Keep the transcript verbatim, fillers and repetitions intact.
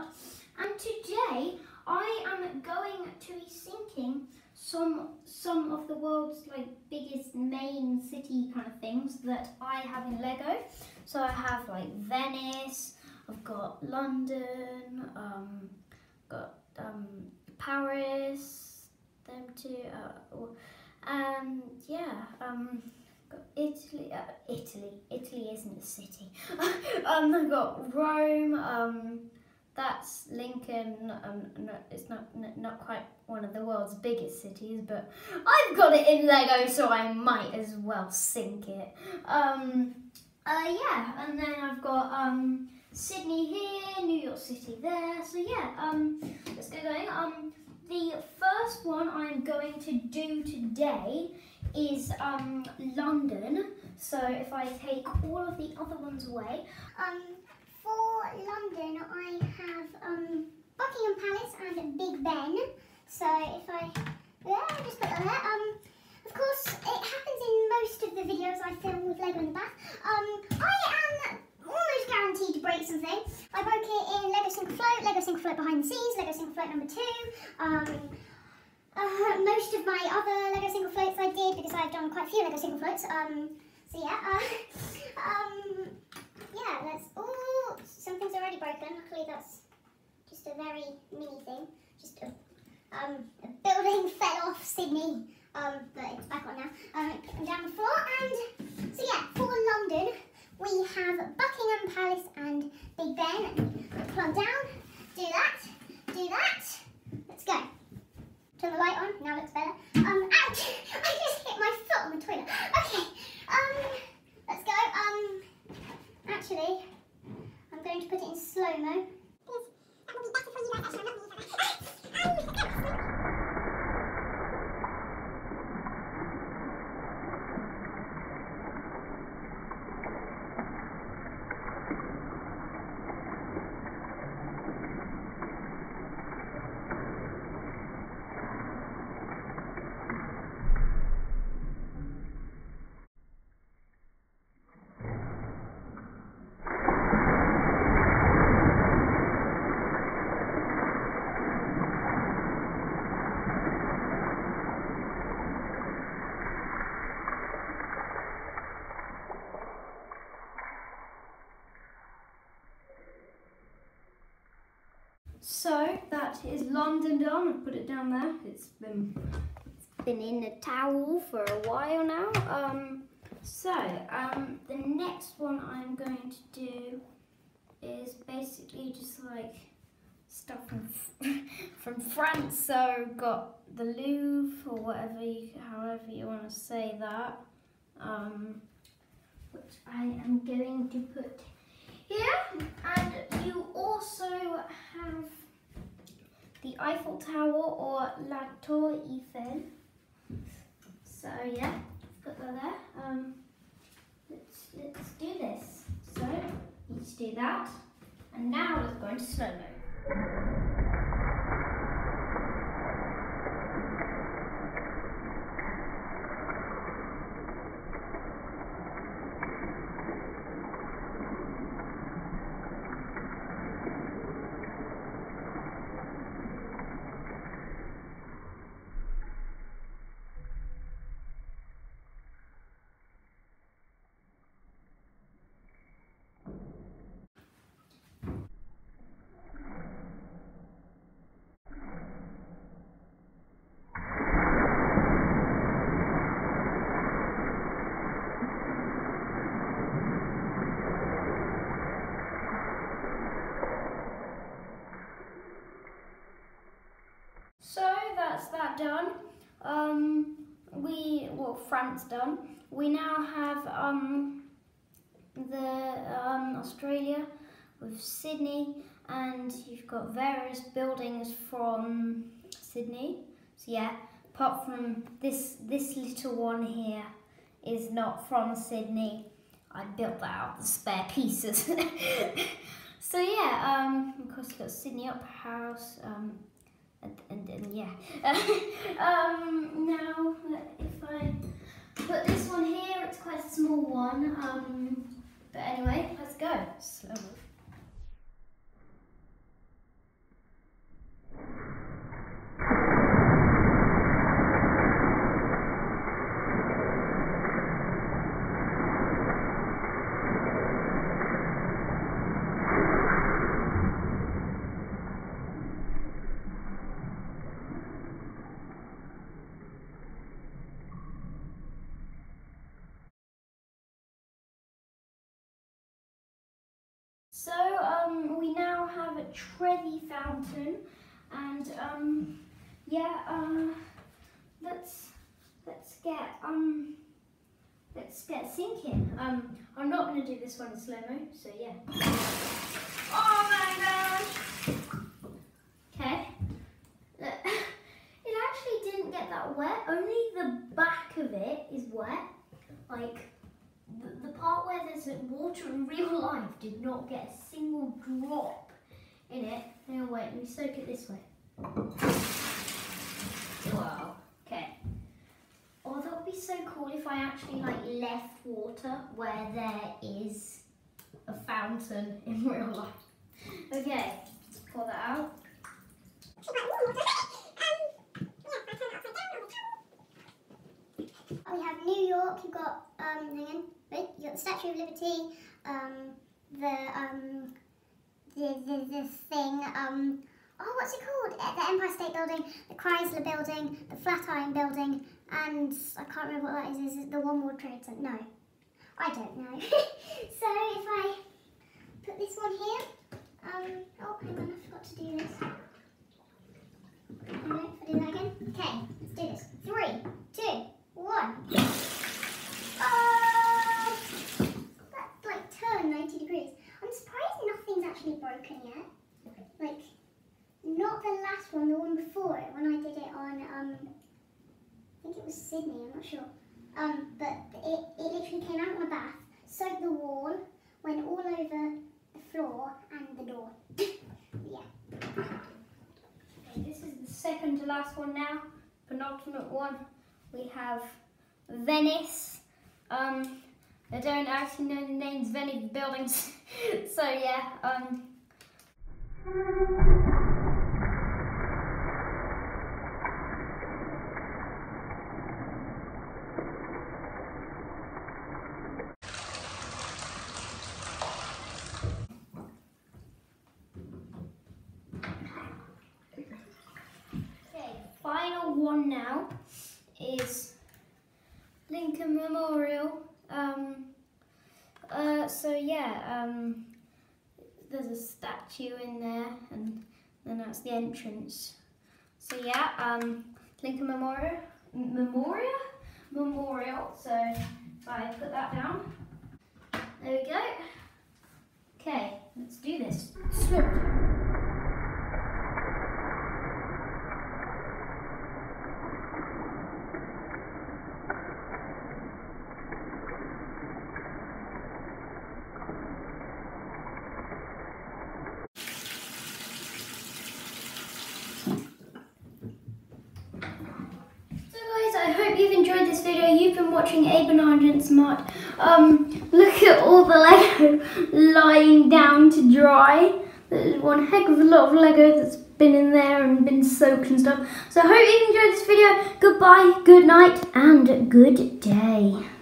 Art, and today I am going to be sinking some some of the world's like biggest main city kind of things that I have in Lego. So I have like Venice, I've got London, um, got um, Paris, them two, uh, and yeah, um, got Italy. Uh, Italy, Italy isn't a city. um, I've got Rome. Um, That's Lincoln. Um, no, it's not not quite one of the world's biggest cities, but I've got it in Lego, so I might as well sink it. Um, uh, yeah, and then I've got um, Sydney here, New York City there. So yeah, um, let's get going. Um, the first one I'm going to do today is um, London. So if I take all of the other ones away, um. For London, I have um, Buckingham Palace and Big Ben. So if I, yeah, I'll just put that there. Um, of course, it happens in most of the videos I film with Lego in the bath. Um, I am almost guaranteed to break something. I broke it in Lego Single Float, Lego Single Float Behind the Scenes, Lego Single Float number two. Um, uh, most of my other Lego Single Floats I did because I've done quite a few Lego Single Floats. Um, so yeah, uh, um, yeah, that's all. Something's already broken. Luckily, that's just a very mini thing. Just a, um, a building fell off Sydney, um, but it's back on now. Um, down the floor, and so yeah, for London, we have Buckingham Palace and Big Ben. Plug down. Do that. Do that. Let's go. Turn the light on. Now looks better. Um, ouch! I just hit my foot on the toilet. Okay. Um, let's go. Um, actually. I'm going to put it in slow-mo. That will be better for you guys, actually, not me for that. Um, So that is London done. I've put it down there. It's been it's been in a towel for a while now. Um, so um, the next one I'm going to do is basically just like stuff from from France. So got the Louvre or whatever, you, however you want to say that, um, which I am going to put here, and you also have the Eiffel Tower or La Tour Eiffel. So yeah, put that there. Um, let's let's do this. So let's do that, and now let's go into slow mo. So that's that done. Um, we, well, France done. We now have um, the um, Australia with Sydney, and you've got various buildings from Sydney. So yeah, apart from this, this little one here is not from Sydney. I built that out of the spare pieces. So yeah, um, of course you've got Sydney Opera House. Um, And, and then yeah, um, now if I put this one here, it's quite a small one, um, but anyway, let's go. Slow. So um, we now have a Trevi fountain, and um, yeah, um, let's let's get um, let's get sinking. Um, I'm not going to do this one in slow mo, so yeah. Oh my gosh! Okay. It actually didn't get that wet. Only the back of it is wet. Like the, the part where there's water in real life did not get a single drop in it. Now wait, let me soak it this way. Wow. Okay. Oh, that would be so cool if I actually like left water where there is a fountain in real life. Okay, let's pour that out. We have New York, you've got, um, hang on, wait, you've got the Statue of Liberty, um, the, um, the, the, the thing, um, oh, what's it called? The Empire State Building, the Chrysler Building, the Flatiron Building, and I can't remember what that is, is it the One World Trade Center? No, I don't know. So if I put this one here, um, oh, hang on, I forgot to do this. Hang on, if I do that again. Okay, let's do this. Three, two, one. Oh! That like turned ninety degrees. I'm surprised nothing's actually broken yet. Like, not the last one, the one before it, when I did it on, um, I think it was Sydney, I'm not sure. Um, but it, it literally came out of my bath, soaked the wall, went all over the floor and the door. Yeah. Okay, this is the second to last one now, penultimate one. We have Venice. Um, I don't actually know the names of any of the buildings, so yeah. Um. Okay, final one now is Lincoln Memorial. Um, uh, so yeah, um, there's a statue in there, and then that's the entrance. So yeah, um, Lincoln Memorial, Memorial, Memorial. So if I put that down, there we go. Okay, let's do this. Swim. I hope you've enjoyed this video. You've been watching A Banana Smart. Um, look at all the Lego lying down to dry. There's one heck of a lot of Lego that's been in there and been soaked and stuff. So I hope you enjoyed this video. Goodbye, good night, and good day.